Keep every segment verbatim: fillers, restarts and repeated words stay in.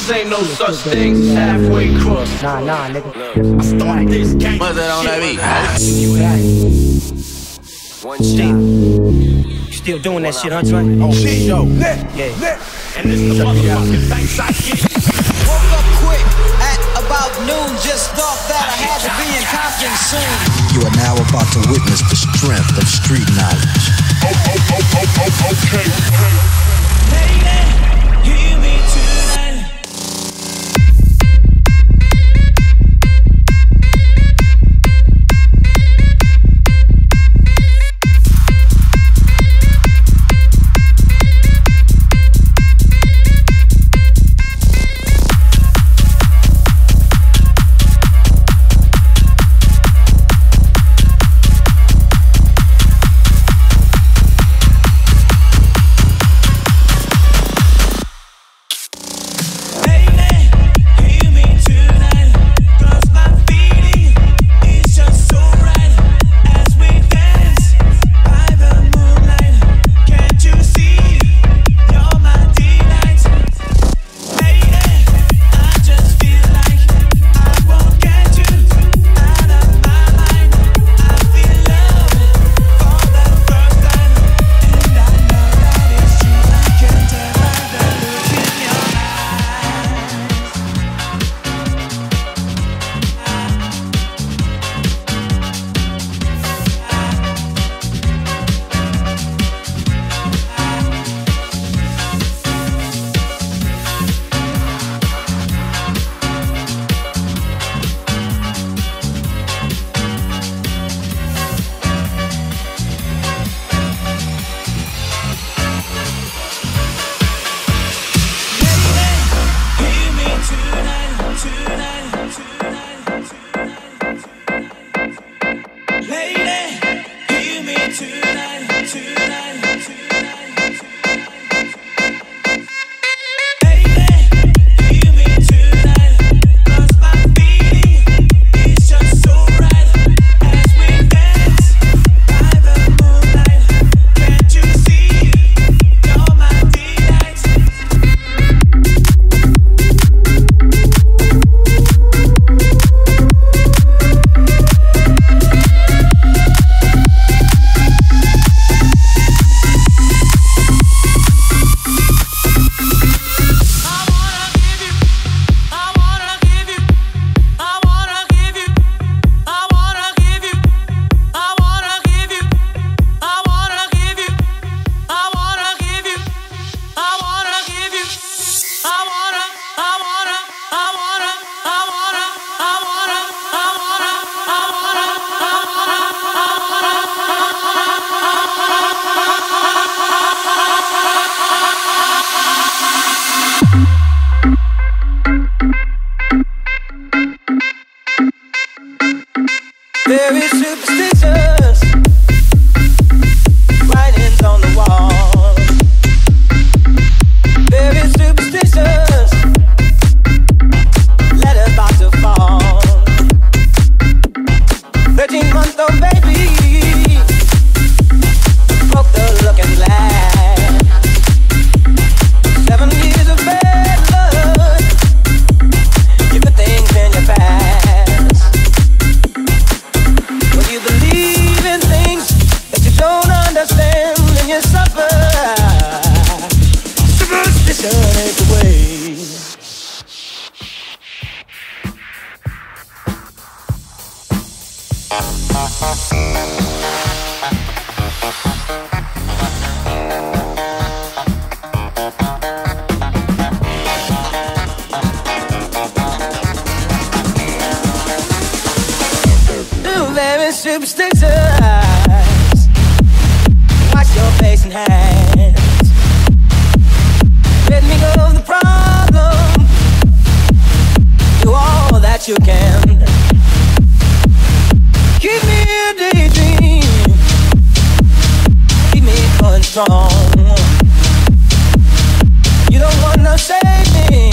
ain't no such thing as halfway crooks. Nah, nah, nigga. I started this game. What's that on that beat? You got it. One shot. You still doing that shit, huh, Trey? Oh, shit, yo. Yeah. And this is the motherfucking thanks I get. Woke up quick at about noon. Just thought that I had to be in Compton soon. You are now about to witness the strength of street knowledge. Oh, oh, oh, oh, oh, okay. Lady, hear me tonight. Very superstitious writings on the wall. Very superstitious letters about to fall. Thirteen month old baby broke the looking glass. Seven years of bad luck, you put things in your past. You believe in things that you don't understand, and you suffer. Superstition ain't the way. Very superstitious. Wash your face and hands. Let me go of the problem. Do all that you can. Keep me a daydream. Keep me going strong. You don't want no saving.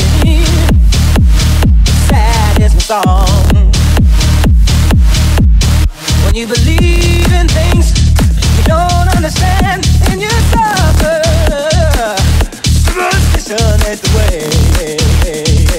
Sad is my song. When you believe in things you don't understand, and you suffer. Superstition ain't the way.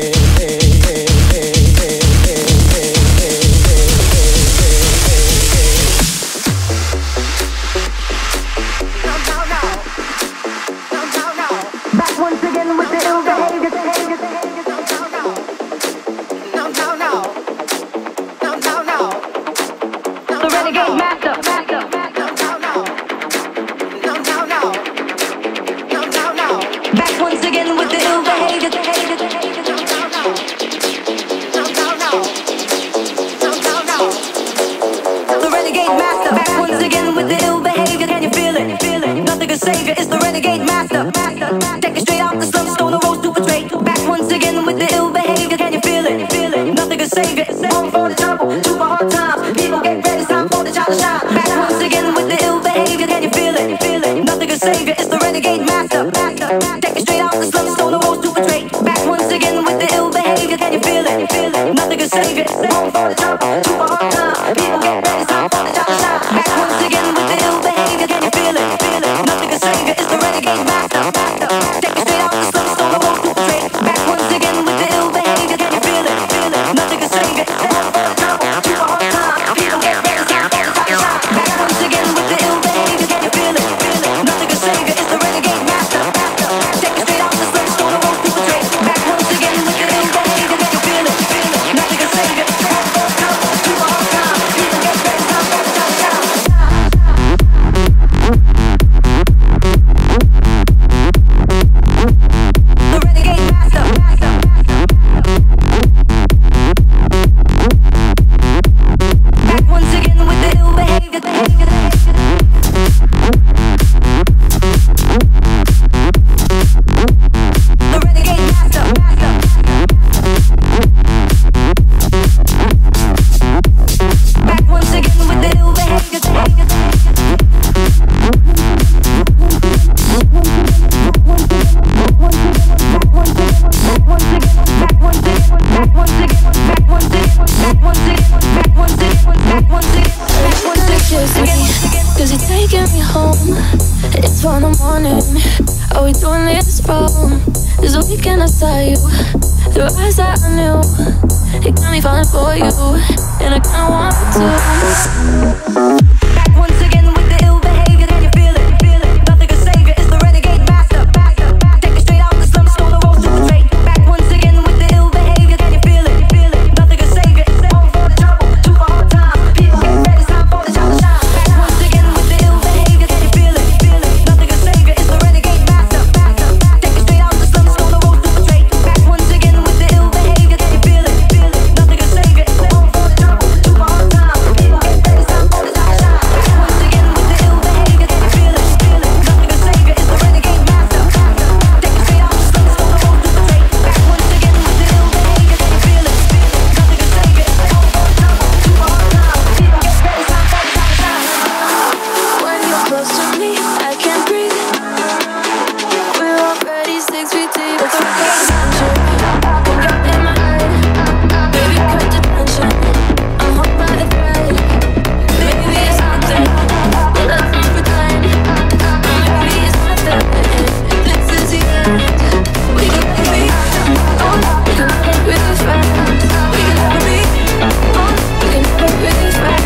savior, it's the renegade master. Take it straight off the slum, stone the road, super straight. Back once again with the ill behavior. Can you feel it? Feel it? Nothing can save it. Home for the trouble, two for hard times. People get ready, it's time for the child to shine. Back once again with the ill behavior. Can you feel it? Feel it? Nothing can save it. It's the renegade master. Take it straight off the slum, stone the road, super straight. Back once again with the ill behavior. Can you feel it? Feel it? Nothing can save it. Home for the trouble, two for hard times. People get ready, it's time for the child to shine. Back once again with the ill behavior. Can you feel it? Feel it? Nothing can save it. It's the renegade master. Take it straight off the slum, stone the road, super straight. Back once again with the ill behavior. Can you feel it? Feel it? Nothing can save it. Home for the trouble, two for hard times. People get ready, it's time for the child to shine. Back once again with the ill behavior. Can you feel it? Feel it? Nothing can save it. It's the renegade master. Take it straight off the slum, stone the road, super straight. Back once again with the ill behavior. Can you feel it? Feel it? Nothing can save it. Home for the trouble, two for hard times. People get ready, it's time for the child to shine. The renegade master. Back once again with the ill behavior. The renegade master. Back once again with the ill behavior. Cause you're taking me home. It's one in the morning. Are we doing this wrong? This weekend I saw you through eyes that I knew. It got me falling for you, and I kinda want to. Back once again with the ill behavior. Can you feel it? Feel it? Nothing can save it. It's the renegade master. Take it straight off the slum, stone the road, super straight. Back once again with the ill behavior. Can you feel it? Feel it? Nothing can save it. Home for the trouble, two for hard times. People get ready, it's time for the child to shine. Back once again with the ill behavior. Can you feel it? Feel it? Nothing can save it. It's the renegade master. Take it straight off the slum, stone the road, super straight. Back once again with the ill behavior. Can you feel it? Feel it? Nothing can save it. Home for the trouble, two for hard times. People get ready, it's time for the child to shine. Back once again with the ill behavior. Can you feel it? Feel it? Nothing can save it. It's the renegade master. Take it straight off the slum, stone the road, super straight. Back once again with the ill behavior. Can you feel it? Feel it? Nothing can save it. Home for the trouble, two for hard times. People get ready, it's time for the child to shine. When you're close to me, I can't breathe. We're already six feet deep. It's okay, danger. You're in my head. Baby, cut the tension. I'm hung by a thread. Maybe it's nothing, but let's not pretend. Maybe it's nothing. This is the end. We can make me. We can never really friends. We can never be. We can never really friends.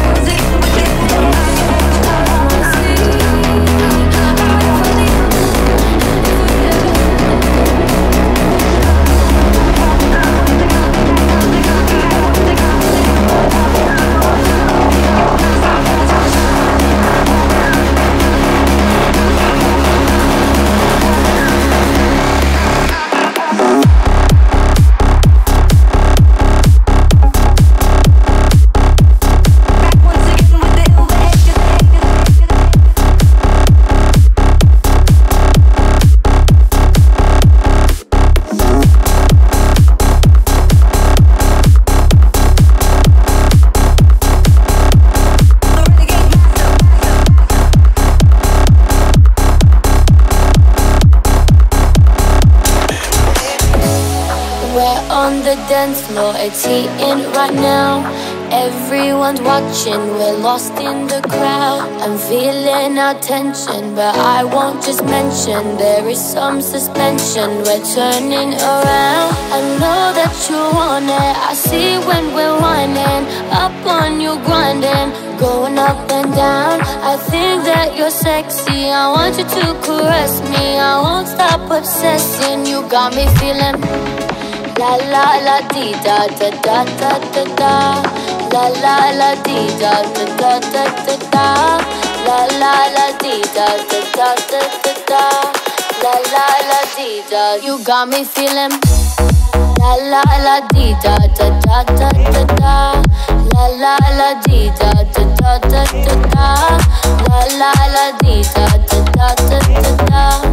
Dance floor, it's heating right now. Everyone's watching, we're lost in the crowd. I'm feeling our tension, but I won't just mention there is some suspension, we're turning around. I know that you want it, I see when we're winding. Up on you grinding, going up and down. I think that you're sexy, I want you to caress me. I won't stop obsessing, you got me feeling la la la dee da da da da da da. La la la dee da da da da da da. La la la dee da da da da da da. La la la dee da. You got me feeling la la la dee da da da da da da. La la la dee da da da da da da. La la la dee da da da da da da.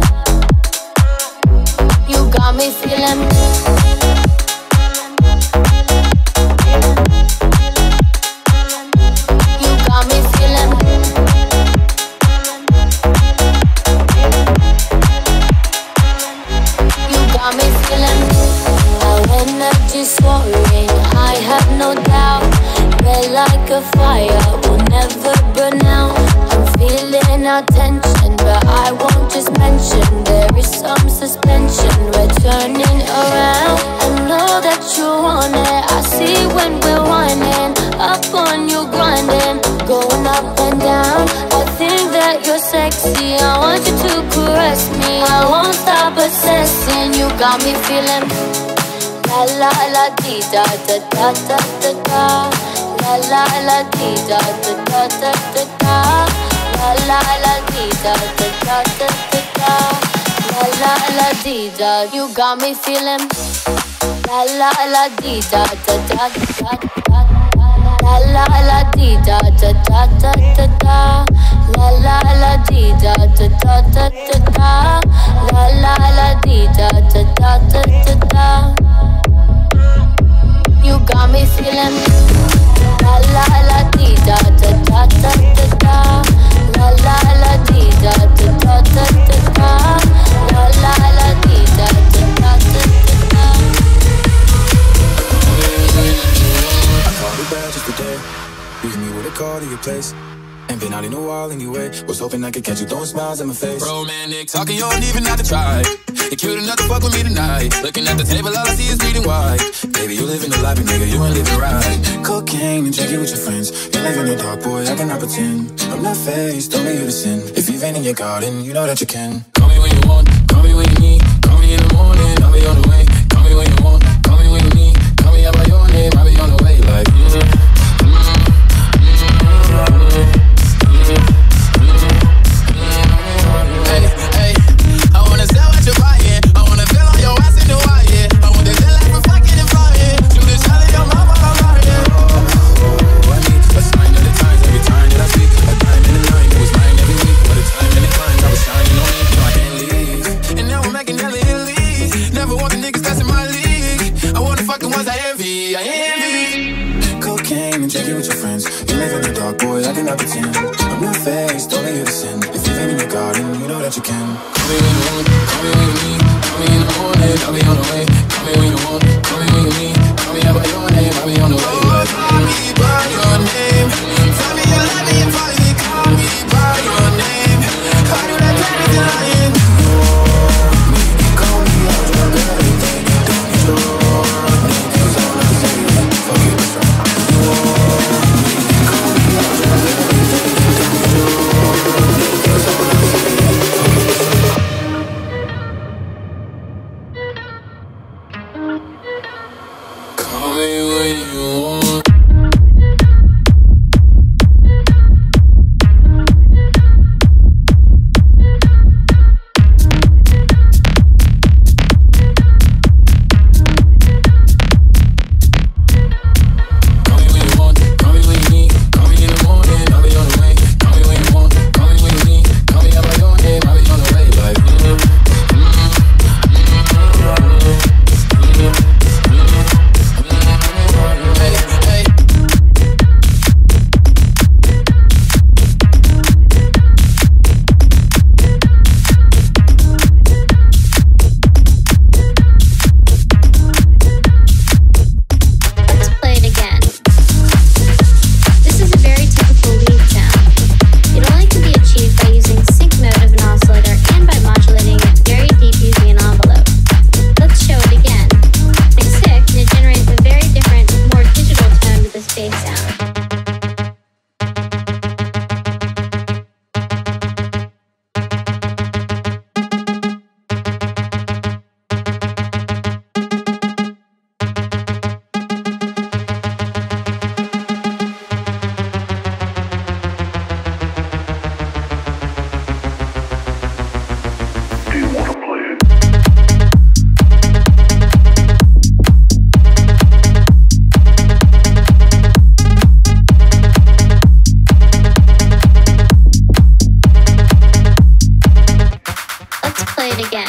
You got me feeling. You got me feeling. You got me feeling. Our energy soaring, I have no doubt. Red like a fire, will never burn out. I'm feeling our tension, but I won't just mention. There is some suspension, we're turning around. I know that you want it, I see when we're whining. Up on you grinding, going up and down. I think that you're sexy, I want you to caress me. I won't stop obsessing, you got me feeling. La la la dee da da da da da da. La la la dee da da da da da da. La la la dee da da da da da da. La la la dee da, you got me feeling. La la la dee da da da da da. La la la dee da da da da da da. La la la dee da da da da da da. La la la dee da da da da da da. You got me feeling. La la la dee da da da da da da. La la la dee da da da da da da. La la la dee da da da da da da. I called you back just today. You hit me with a call to your place. Ain't been out in a while anyway. Was hoping I could catch you throwing smiles in my face. Romantic talking, you don't even have to try. You're cute enough to fuck with me tonight. Looking at the table, all I see is bleeding white. Baby, you living the life, and nigga, you ain't living right. Cocaine and drinking with your friends. You live in the dark, boy, I cannot pretend. I'm not faced, only you to sin. If you've been in your garden, you know that you can. Call me when you want, call me when you need. Call me in the morning, I'll be on the way. Call me when you want, call me when you need. Call me out by your name, I'll be on the way. Like, mm-hmm. Hey, hey, I wanna sell what you're buying. I wanna feel on your ass in the wire. I want to feel like we're fucking and flying. Shoot the shot at your mama, I'm lying. Oh, I need a sign of the times every time that I speak. A dime in the nine, it was mine every week. But a time in the climb, I was shining on me. No, I can't leave. And now I'm making hella Italy. Never want the niggas that's in my league. I want the fucking ones I envy, I envy. Cocaine and drinking with your friends. You live in the dark, boy, I cannot pretend. I'm not faced, only you to sin. If you've been in your garden, you know that you can. Call me when you want, call me when you need. Call me in the morning, I'll be on the way. Call me when you want, call me when you need. Call me out by your name, I'll be on the way. Like, call me by your name. Tell me you love me and finally call me by your name. I do that dirty lying. Call me out your everything. Don't need your name, 'cause all I say is fuck it, let's try. You want me, call me out your everything. Don't need your name, 'cause all I say is fuck it, let's try.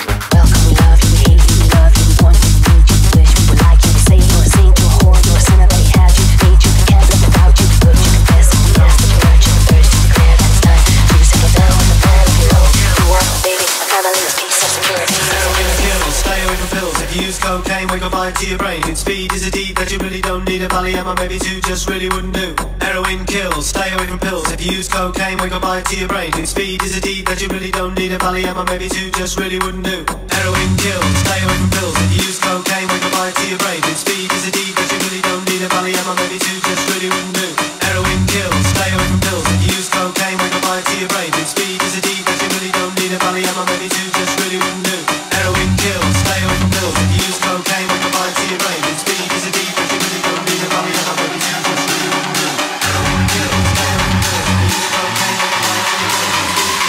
Welcome, we love you, we hate you, we love you, we want you, we need you, we wish we were like you. We say you're a saint, you're a whore, you're a sinner, they had you, made you, can't live without you. Good, you confess, we ask that you hurt you, thirst, you declare that it's time to settle down with the man of your own. You want, baby, a family is peace and security. Stay away from pills. If you use cocaine, we go bind to your brain. And speed is a deed that you really don't need. A Valium or maybe two just really wouldn't do. Heroin kills. Stay away from pills. If you use cocaine, we go bind to your brain. And speed is a deed that you really don't need. A Valium or maybe two just really wouldn't do. Heroin kills. Stay away from pills. If you use cocaine, we go bind to your brain. And speed is a deed that you really don't need. A Valium or maybe two just really wouldn't do. Heroin kills. Stay away from pills. If you use cocaine, we go bind to your brain. And speed is a deed that you really don't need. A Valium or maybe two just really wouldn't do. Heroin kills. Stay away from pills. If you use cocaine, we go bind to your brain. And speed is a deed that you really don't need. A Valium or maybe two just really wouldn't do. Heroin kills. Stay away from pills. If you use cocaine, we go bind to your brain.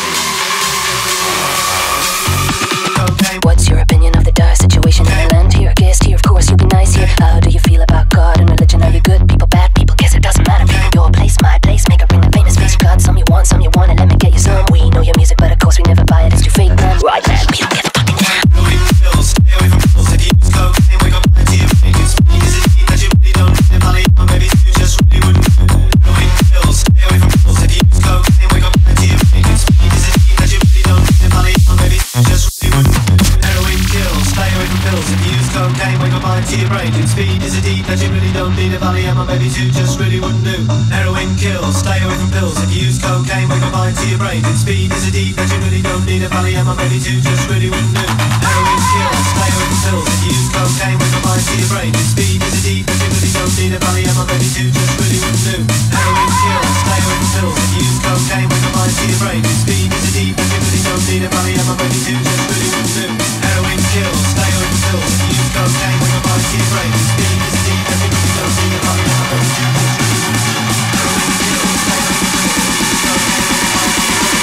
What's your opinion of the dire situation in the land here? Guest here, of course, you'll be nice here. How do you feel about God and religion? Are you good people, bad people? Guess it doesn't matter. Your place, my place, make her bring the famous face. You got some you want, some you want, and let me get you some. We know your music, but of course we never buy it. It's too fake, man. Right, man, we don't give a fucking damn. Stay away from pills. If you use cocaine, we go bind to your brain. And speed is a deed that you really don't need. A Valium or maybe two just really wouldn't do. Heroin kills. Stay away from pills. If you use cocaine, we go bind to your brain. And speed is a deed that you really don't need. A Valium or maybe two just really wouldn't do. Heroin kills. Stay away from pills. If you use cocaine, we go bind to your brain. And speed is a deed that you really don't need. A Valium or maybe two just really wouldn't do. Heroin kills. Stay away from pills. If you use cocaine, we go bind to your brain. And speed is a deed that you really don't need. A Valium or maybe two just really wouldn't do. Heroin kills. Stay away from pills. If you use cocaine, we go bind to your brain. And speed is a deed that you really don't need. A Valium or maybe two just really wouldn't do. Heroin kills. Stay away from pills. If you use cocaine, we go bind to your brain. And speed is a deed that you really don't need. A Valium or maybe two just really wouldn't do. Heroin kills. Stay away from pills. If you use cocaine, we go bind to your brain. And speed is a deed that you really don't need. A Valium or maybe two just really wouldn't do. Heroin kills. Stay away from pills. If you use cocaine, we go bind to your brain.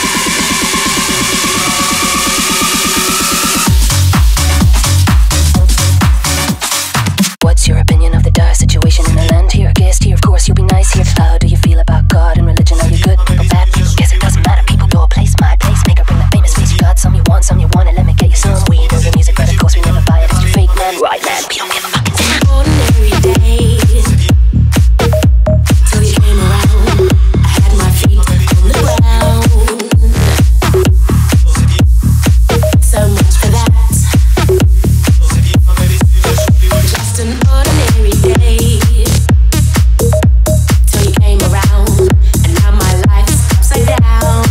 What's your opinion of the dire situation in the land here? Guest here, of course, you'll be nice here. How do you feel about God and religion? Are you good people, bad people? Guess it doesn't matter. People, your place, my place, make her bring the famous face. You got some you want, some you want, and let me get you some. We know your music, but of course we never buy it. It's too fake, man. Right, man, we don't give a fucking damn. Ordinary days till you came around. I had my feet on the ground. So much for that. Just an ordinary day till you came around, and now my life's upside down.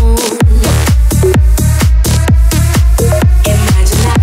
Imagine that.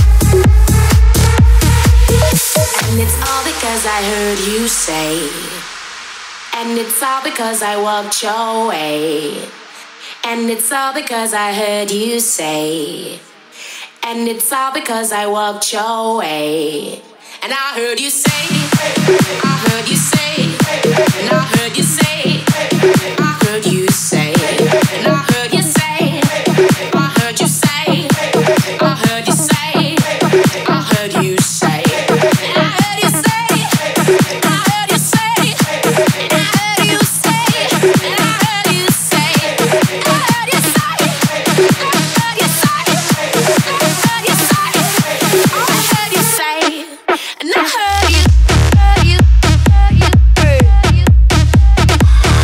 And it's all because I heard you say, and it's all because I walked your way, and it's all because I heard you say, and it's all because I walked your way. And I heard you say, I heard you say, and I heard you say, I heard you say, and I heard you say, I heard you say, I heard you say, I heard you say, and I heard you say, I heard you say, and I heard you say, and I heard you say, I heard you say, I heard you say, I heard you say, I heard you say. And I heard you, heard you, heard you, heard you.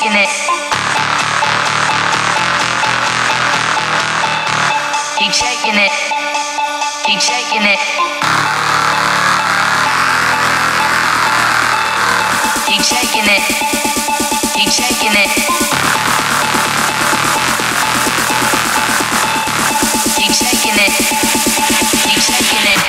shaking it. Keep shaking it. Keep shaking it. Keep shaking it. Keep shaking it. Keep shaking it. Keep shaking it.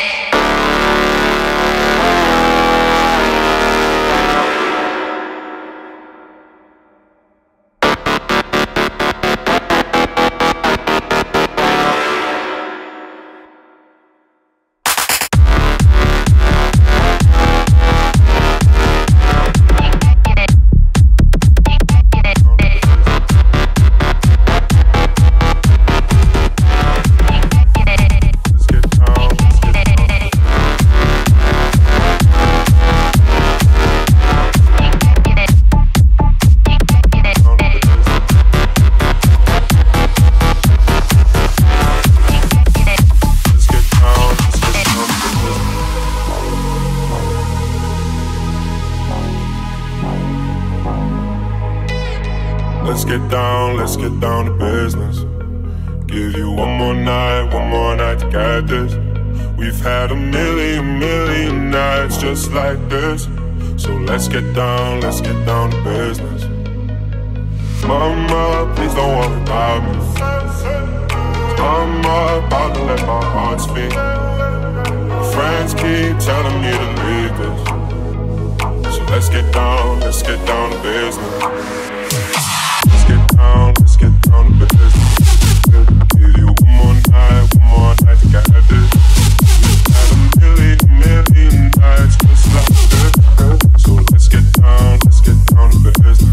Let's get down, let's get down to business. Give you one more night, one more night to get this. We've had a million, million nights just like this. So let's get down, let's get down to business. Mama, please don't worry about me. I'm about to let my heart speak. Friends keep telling me to leave this. So let's get down, let's get down to business. Let's get down, let's get down to business. Give you one more night, one more night to get this. We've had a million, million nights just like this. So let's get down, let's get down to business.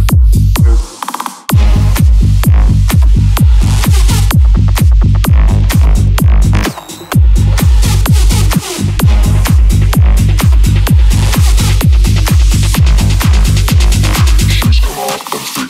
Come on, come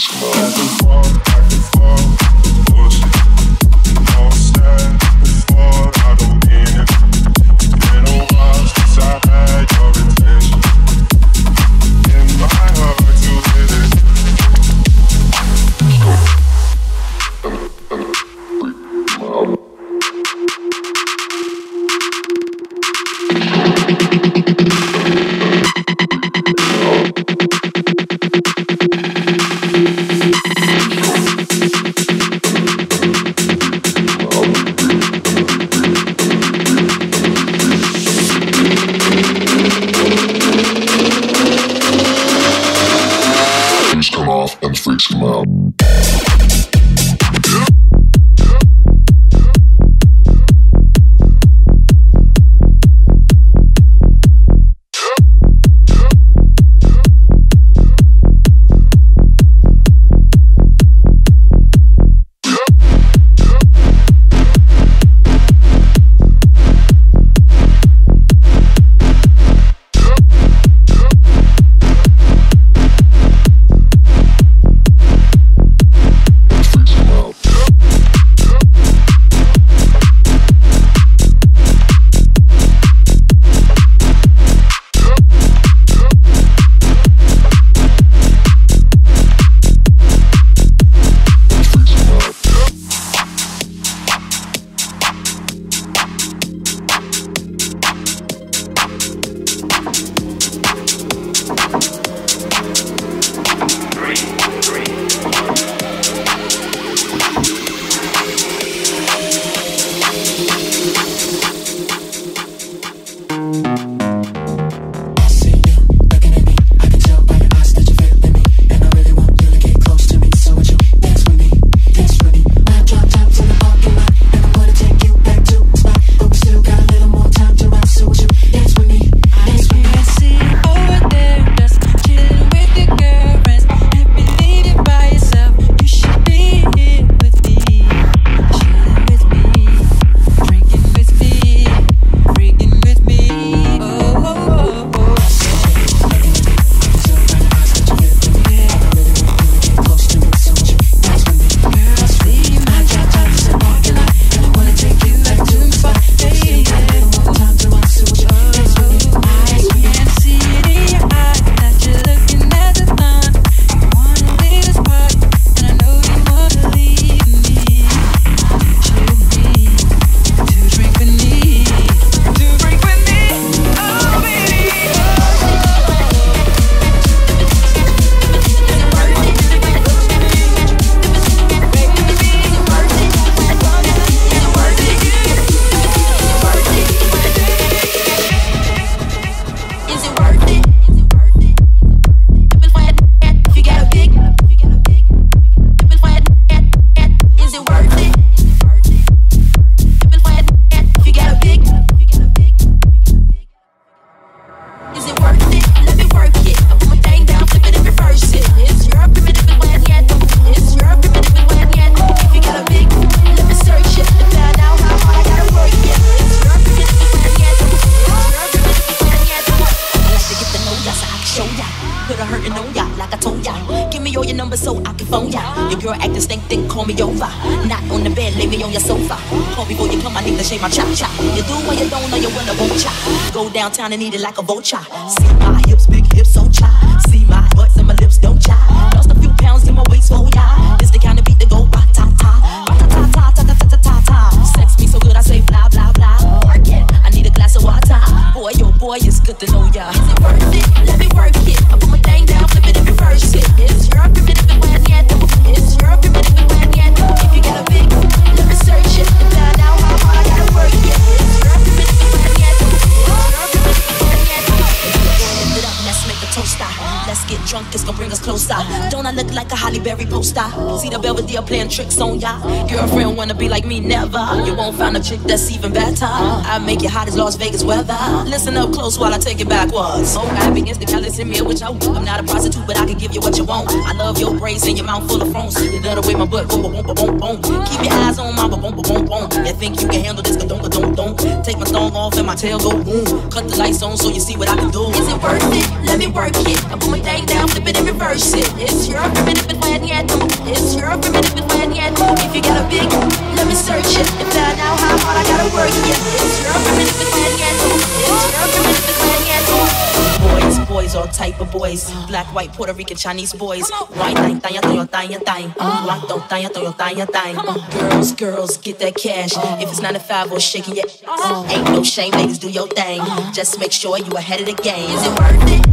Your girl acting stink, think call me over. Not on the bed, lay me on your sofa. Call before you come, I need to shave my chop chop. You do what you don't know, you will, I won't chop. Go downtown and eat it like a vulture. See my hips, big hips, so chop. See my butts and my lips, don't chop. Lost a few pounds in my waist, oh yeah. This the kind of beat that go ba ta ta, ba ta ta ta ta ta ta ta ta. Sex me so good, I say blah blah blah. Work it, I need a glass of water. Boy, yo boy, it's good to know ya. Is it worth it? Let me work it. I put my thing down, flip it and reverse it. It's your primitive and when yet. It's your primitive and when yet. If you got a big, let me search it and find out how hard I gotta work it. It's your primitive and when yet. It's your primitive and when yet. Lift it up, let's make a toaster. Let's get drunk, it's gonna bring us closer. Don't I look like a Holly Berry poster? See the Belvedere playing tricks on ya. Girlfriend wanna be like me, never. You won't find a chick that's even better. I make it hot as Las Vegas weather. Listen up close while I take it backwards. Oh, I begins to call it in me with you. I'm not a prostitute, but I can give you what you want. I love your braids and your mouth full of phones. You love the way my butt go boom boom boom boom. Keep your eyes on my boom boom boom boom. You think you can handle this? Don't don't don't. Take my thong off and my tail go boom. Cut the lights on so you see what I can do. Is it worth it? Let me work it. I put my thing down, flip it and reverse it. It's your primitive and when yet. It's your primitive and when yet. If you got a big, let me search it and find out how hard I gotta work it. It's your primitive and when yet. It's your primitive and when yet. Boys, boys, all type of boys. Black, white, Puerto Rican, Chinese boys. White thing, thing, thing, thing, thing. Black don't thing, thing, thing, thing. Girls, girls, get that cash. If it's nine to five or shaking your ass, ain't no shame, ladies, do your thing. Just make sure you ahead of the game. Is it worth it?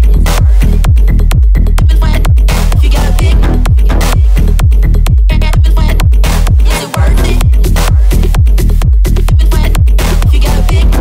If you got a big, is it worth it? If you got a big,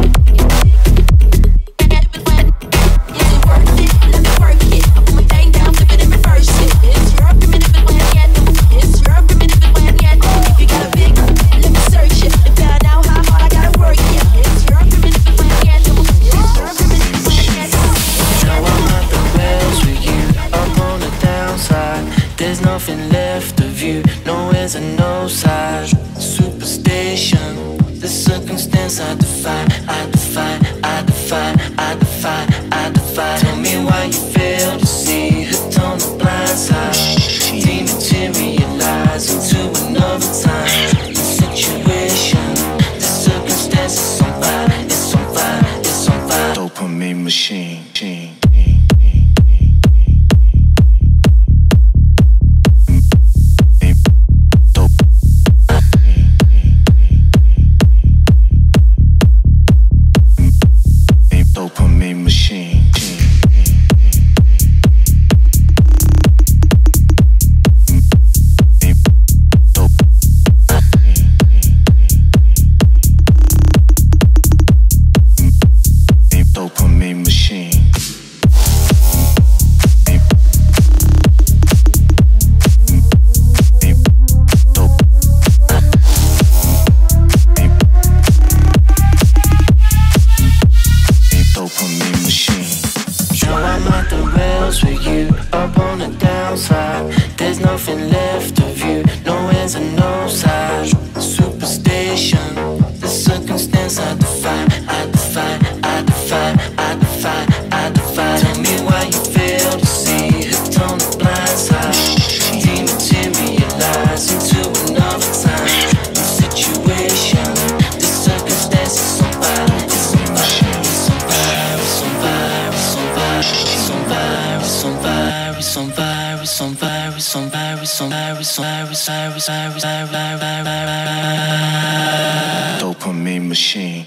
is it worth it? Let me work it. I put my thing down, flip it and reverse it. It's your primitive and when yet. It's your primitive and when yet. If you got a big, let me search it and find out how hard I gotta work it. It's your primitive and when yet. It's your primitive and when yet. Now I'm at the wells with you, up on the downside. There's nothing left of you, nowhere's a no side. Superstition, the circumstance I defy, I defy, I defy, I defy, I defy. Tell me why you fail to see hooked on the blind side. Dematerialize into another time. The situation, the circumstance is on fire, it's on fire, it's on fire. Dopamine machine, machine. Dopamine machine. Dopamine machine. Dopamine machine. Now I'm at the rails with you, up on the downside. There's nothing left of you, nowhere's a no side. Superstition, the circumstance I defy, I defy, I defy, I defy, I defy. Tell me why you fail to see hooked on the blind side. Dematerialize into another time. The situation, the circumstance is on fire, it's on fire, it's on fire, it's on fire, it's on fire, it's on fire, it's on fire, it's on fire, it's on fire, it's on fire, it's on fire, it's on fire, it's on fire, it's on fire, it's on fire. Dopamine machine.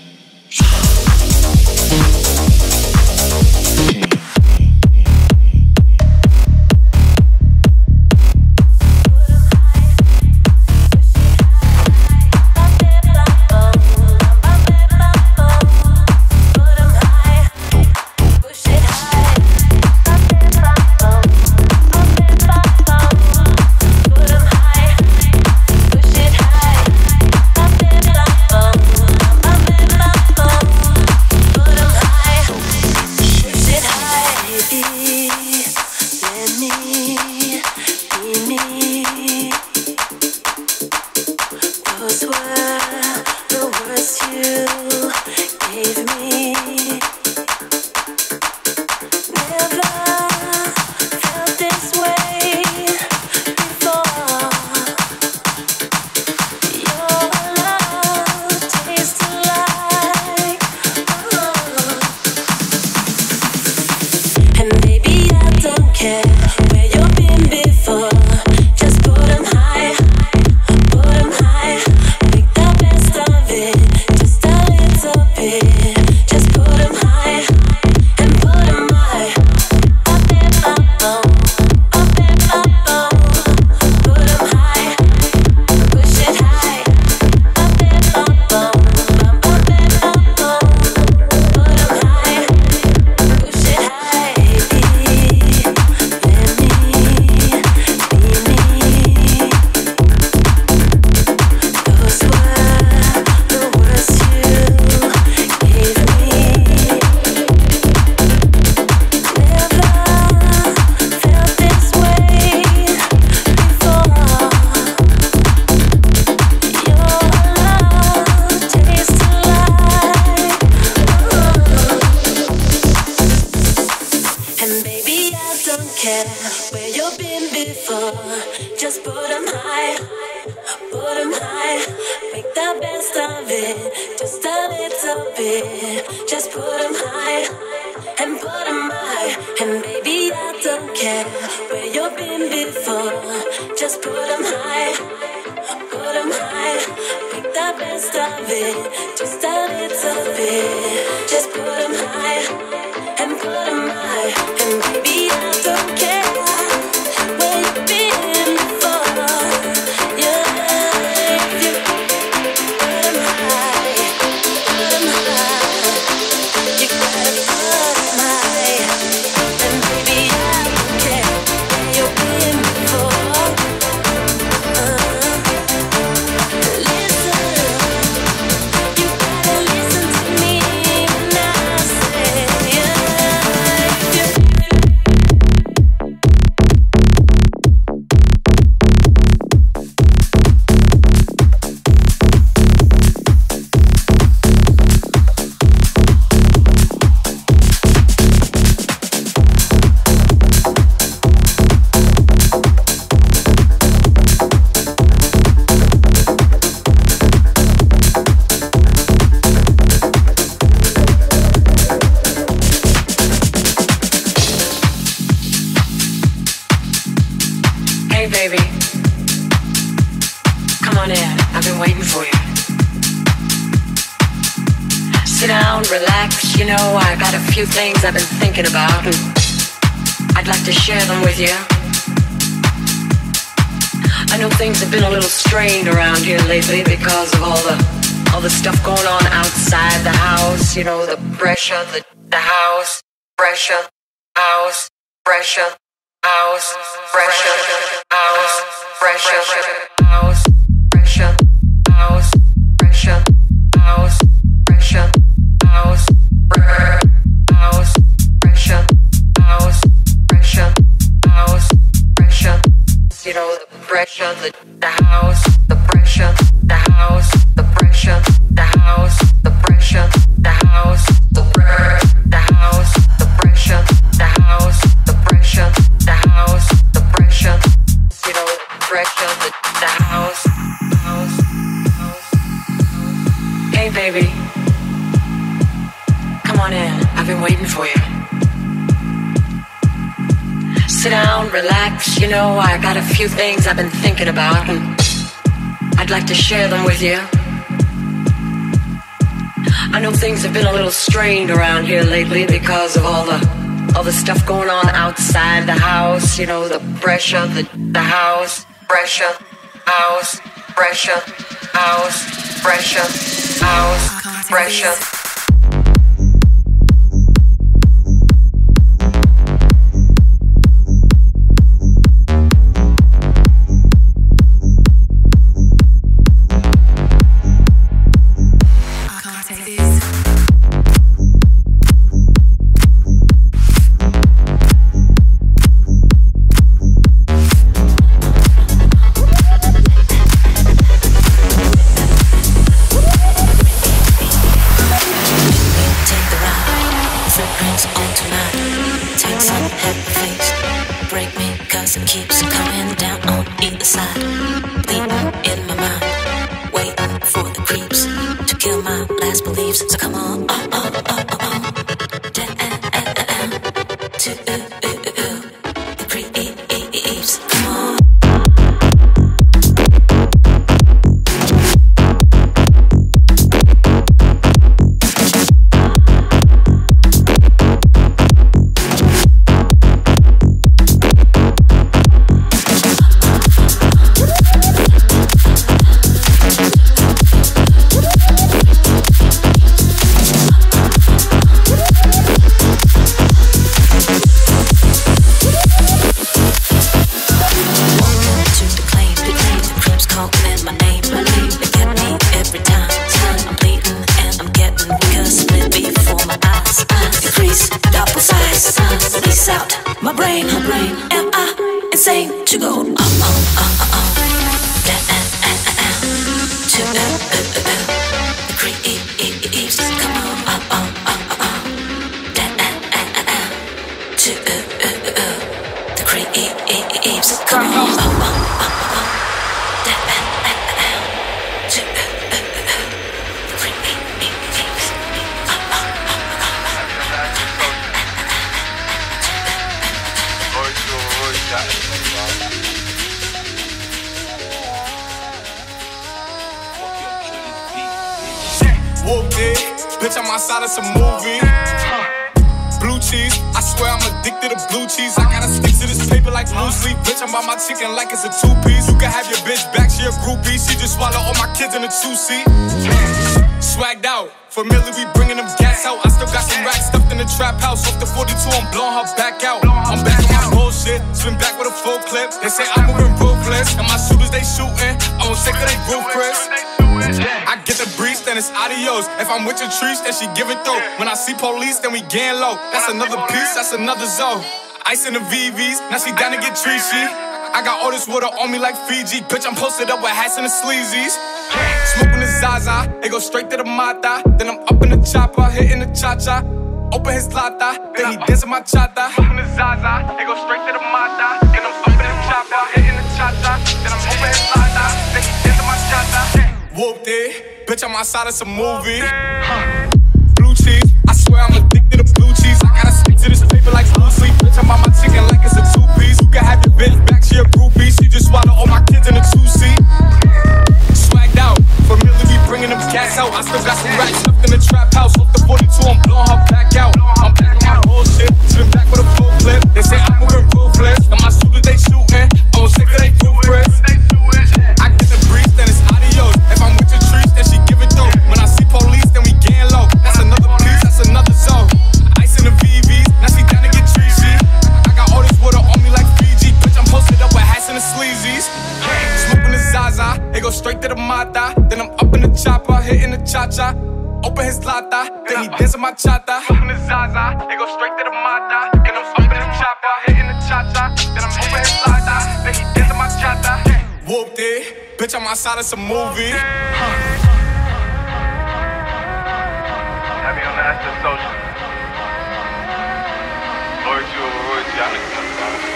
of it, just a little bit. Just put them high and put them high. And baby, I don't care where you've been before. Just put them high, put them high. Pick the best of it, just a little bit. Just put them high and put them high. And baby, I don't care where you've been before. Yeah, if you put them high, put them high. You gotta put them high. And baby, I don't care where you've been before. Uh, listen, you gotta listen to me when I say, yeah, if you Hey baby, come on in, I've been waiting for you. Sit down, relax, you know I got a few things I've been thinking about and I'd like to share them with you. I know things have been a little strained around here lately because of all the all the stuff going on outside the house, you know, the pressure, the, the house, pressure, house, pressure, house, pressure, house, pressure, house, pressure, house, pressure, house, pressure, house, pressure, house, pressure, house, pressure, house, pressure. You know the pressure, the the house, the pressure, the house, the pressure, the house, the pressure, the house, the pressure, the house, the pressure, the house, the pressure, the house, the pressure. You know the pressure, the the house, house, house. Hey baby, come on in. I've been waiting for you. Sit down, relax, you know I got a few things I've been thinking about and I'd like to share them with you. I know things have been a little strained around here lately because of all the all the stuff going on outside the house, you know, the pressure, the, the house, pressure, house, pressure, house, pressure, house, pressure. It keeps coming down on either side, bleeding in my mind, waiting for the creeps to kill my last beliefs. So come on, oh, oh, oh, oh, oh. Down to the creeps. Come on. My brain, my brain, am I insane to go? Oh, oh, oh, oh, oh. Da, uh, uh, uh, uh. To uh, uh, uh, uh. The creeps, come on, oh, oh, oh, oh, oh. Da, uh, uh, uh, uh. To uh, uh, uh, uh. The creeps, come on, oh, oh, oh, oh. Da, uh, uh, uh, uh. To uh, uh, uh, uh. Whooped it, bitch, I'm outside of some movie. Blue cheese, I swear I'm addicted to blue cheese. I gotta stick to this paper like blue sleep. Bitch, I'm by my chicken like it's a two-piece. You can have your bitch back, she a groupie. She just swallow all my kids in a two-seat. Swagged out, familiar, we bringing them gas out. I still got some racks stuffed in the trap house. Off the forty-two, I'm blowing her back out. I'm back on my bullshit, swim back with a full clip. They say I'm moving ruthless, and my shooters, they shooting. I won't sick of they roof, Chris. I get the breeze, then it's adios. If I'm with your trees, then she give it though. When I see police, then we gang low. That's another piece, that's another zone. Ice in the V Vs, now she down to get treachy. I got all this water on me like Fiji. Bitch, I'm posted up with hats and the sleazies. Smoking the Zaza, it go straight to the Mata. Then I'm up in the chopper, hitting the cha-cha. Open his lata, then he dancing my chata. Smoking the Zaza, it go straight to the Mata. Then I'm up in the chopper, hitting the cha-cha. Then I'm open his lata, then he dancing my chata. Whooped it, bitch, I'm outside of some movie. Blue cheese, I swear I'm addicted to blue cheese. I gotta stick to this paper like blue sleep. Bitch, I'm by my chicken like it's a two-piece. You can have your bitch back, she a groupie. She just swallow all my kids in a two-seat. Swagged out, familiar, we bringing them cats out. I still got some racks stuffed in the trap house. Off the forty-two, I'm blowing her back out. I'm back on my bullshit, swim back with a full clip. They say I'm moving ruthless, and my shooters, they shooting. I'm sick of they ruthless. I get the breeze, then it's adios. If I'm with your trees, then she give it though. When I see police, then we gang low. That's another piece, that's another zone. Ice in the V Vs, now she down to get treachy. I got all this water on me like Fiji. Bitch, I'm posted up with hats and the sleazies. Smoking the Zaza, it go straight to the Mata. Then I'm up in the chopper, hitting the cha-cha. Open his lata, then he dancing my chata. Smoking the Zaza, it go straight to the Mata. Then I'm up in the chopper, hitting the cha-cha. Then I'm open his lata, then he dancing my chata. Whooped it, bitch, I'm outside of some movie. Have me on the Asta Social. Loyalty over royalty, y'all niggas know about it.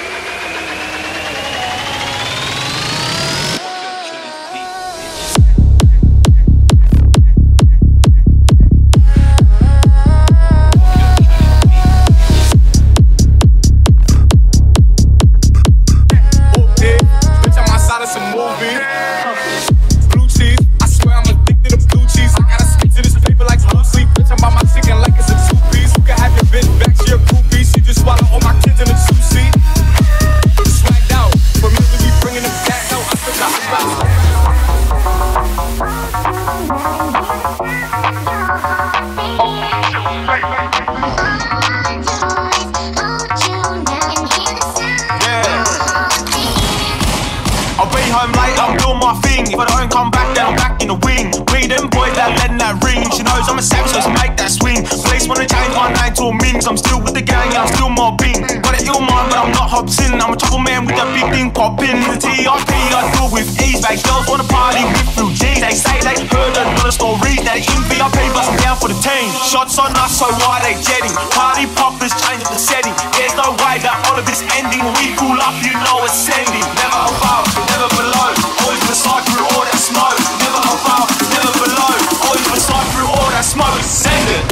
I'm still with the gang, yeah, I'm still mobbing. Got an ill mind, but I'm not Hobson. I'm a trouble man with that big thing popping. The T I P I deal with ease. Back girls wanna party with through G's. They say they heard another story that in V I P busting down for the team. Shots on us, so why they jetting? Party poppers change the setting. There's no way that all of this ending. We cool up, you know it's sending. Never above, never below. Always beside through all that smoke. Never above, never below. Always beside through all that smoke. Send it.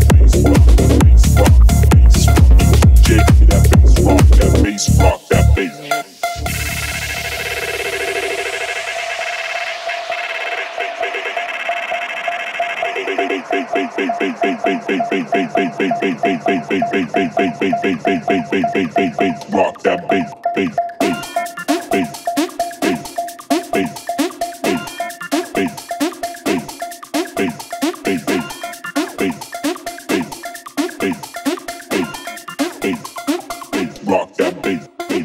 Rock that bass. bass, bass, bass, bass, bass, bass, bass, bass, bass, bass, bass, bass, bass, bass, rock that bass, bass, bass, bass, bass, bass, bass, bass, bass, bass, bass, bass, bass. Rock that bass, bass,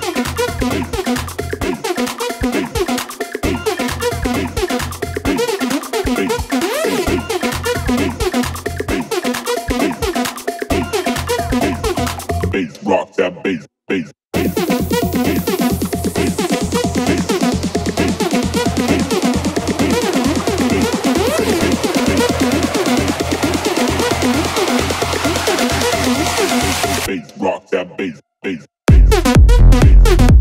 bass, rock that bass, bass. Bass, rock that bass, bass, bass, bass.